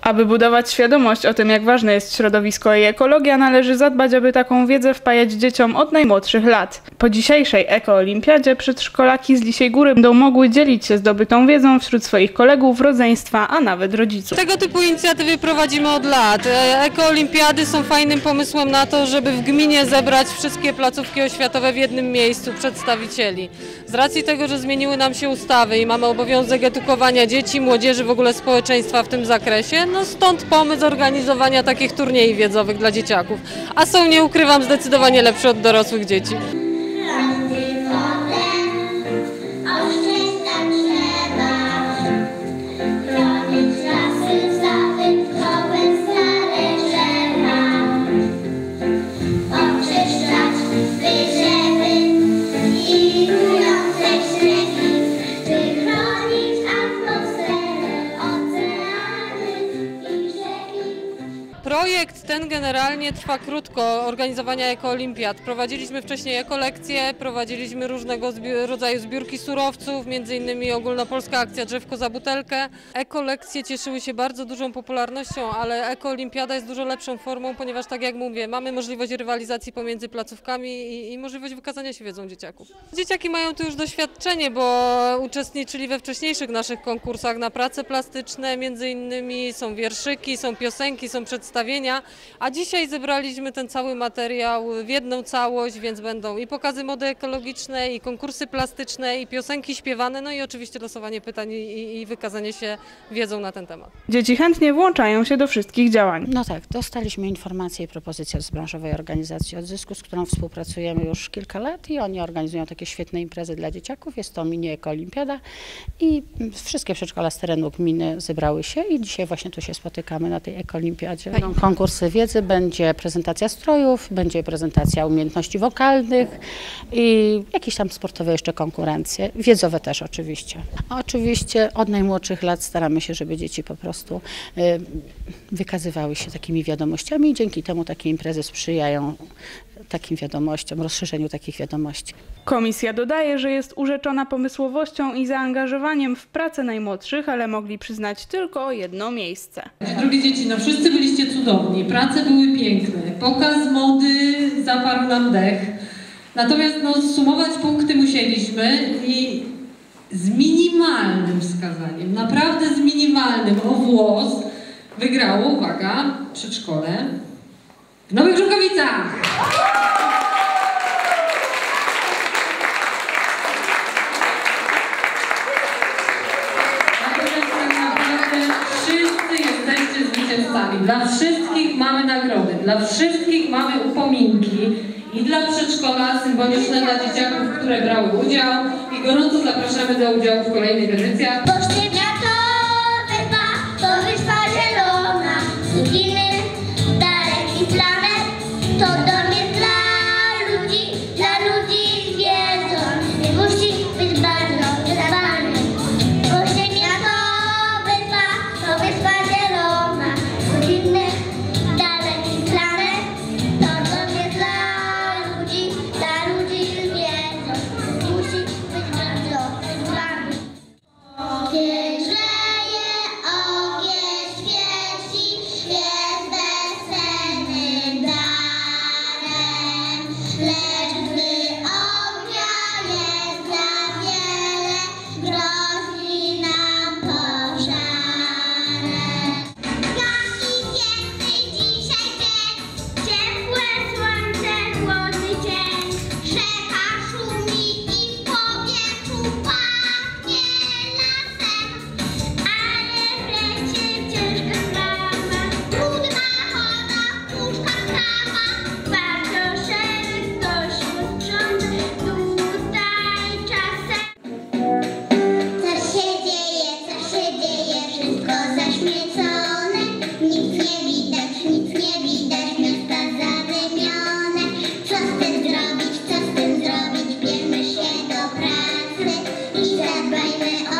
Aby budować świadomość o tym, jak ważne jest środowisko i ekologia, należy zadbać, aby taką wiedzę wpajać dzieciom od najmłodszych lat. Po dzisiejszej ekoolimpiadzie przedszkolaki z Lisiej Góry będą mogły dzielić się zdobytą wiedzą wśród swoich kolegów, rodzeństwa, a nawet rodziców. Tego typu inicjatywy prowadzimy od lat. Ekoolimpiady są fajnym pomysłem na to, żeby w gminie zebrać wszystkie placówki oświatowe w jednym miejscu, przedstawicieli. Z racji tego, że zmieniły nam się ustawy i mamy obowiązek edukowania dzieci, młodzieży, w ogóle społeczeństwa w tym zakresie, no stąd pomysł organizowania takich turniejów wiedzowych dla dzieciaków. A są, nie ukrywam, zdecydowanie lepsze od dorosłych dzieci. Projekt ten generalnie trwa krótko, organizowania ekoolimpiad. Prowadziliśmy wcześniej ekolekcje, prowadziliśmy różnego rodzaju zbiórki surowców, m.in. ogólnopolska akcja Drzewko za butelkę. Ekolekcje cieszyły się bardzo dużą popularnością, ale ekoolimpiada jest dużo lepszą formą, ponieważ tak jak mówię, mamy możliwość rywalizacji pomiędzy placówkami i możliwość wykazania się wiedzą dzieciaków. Dzieciaki mają tu już doświadczenie, bo uczestniczyli we wcześniejszych naszych konkursach na prace plastyczne, m.in. są wierszyki, są piosenki, są przedstawienia, a dzisiaj zebraliśmy ten cały materiał w jedną całość, więc będą i pokazy mody ekologiczne, i konkursy plastyczne, i piosenki śpiewane, no i oczywiście losowanie pytań i wykazanie się wiedzą na ten temat. Dzieci chętnie włączają się do wszystkich działań. No tak, dostaliśmy informacje i propozycje z branżowej organizacji Odzysku, z którą współpracujemy już kilka lat i oni organizują takie świetne imprezy dla dzieciaków. Jest to mini ekoolimpiada i wszystkie przedszkola z terenu gminy zebrały się i dzisiaj właśnie tu się spotykamy na tej ekoolimpiadzie. Będą konkursy wiedzy, będzie prezentacja strojów, będzie prezentacja umiejętności wokalnych i jakieś tam sportowe jeszcze konkurencje, wiedzowe też oczywiście. A oczywiście od najmłodszych lat staramy się, żeby dzieci po prostu wykazywały się takimi wiadomościami i dzięki temu takie imprezy sprzyjają takim wiadomościom, rozszerzeniu takich wiadomości. Komisja dodaje, że jest urzeczona pomysłowością i zaangażowaniem w pracę najmłodszych, ale mogli przyznać tylko jedno miejsce. Drogie dzieci, no wszyscy byliście cudowni, prace były piękne, pokaz mody zaparł nam dech. Natomiast no, sumować punkty musieliśmy i z minimalnym wskazaniem, naprawdę z minimalnym o włos wygrało, uwaga, przedszkole w Nowych Żukowicach. Natomiast tak naprawdę wszyscy jesteście zwycięzcami. Dla wszystkich mamy nagrody, dla wszystkich mamy upominki i dla przedszkola symboliczne dla dzieciaków, które brały udział i gorąco zapraszamy do udziału w kolejnych edycjach. To dom jest dla ludzi zwierząt. Musi być bardzo wydawany. Bo ziemia to wyspa zielona. Z innych dalekich planet. To dom jest dla ludzi zwierząt. Musi być bardzo wydawany. Ogień grzeje, ogień świeci, jest bezcenny dar. Lecz gdy ognia jest za wiele, grozi nam pożarem. Gasi więcej dzisiaj bieg, ciepłe słońce, chłodny dzień. Rzeka szumi i w powietrzu pachnie lasem, ale wreszcie ciężka sprawa, trudna choda, puszka trawa, warto żeby ktoś sprzątał tutaj czasem. Co się dzieje, wszystko zaśmiecone, nic nie widać, miasta zadymione. Co z tym zrobić, bierzmy się do pracy i zadbajmy o